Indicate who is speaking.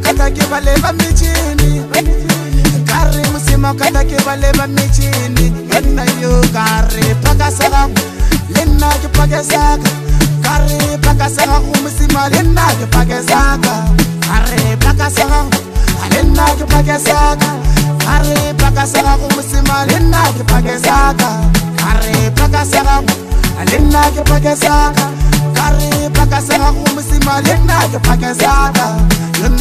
Speaker 1: kata ke baleba metšhini kare mosima kata ke baleba metšhini enna yo kare pakasa gago le nna ke pakesaka kare pakasa gago mosima le nna ke pakesaka kare pakasa gago le nna ke pakesaka kare pakasa gago mosima le nna ke pakesaka kare pakasa gago le nna ke pakesaka kare pakasa gago mosima le nna ke pakesaka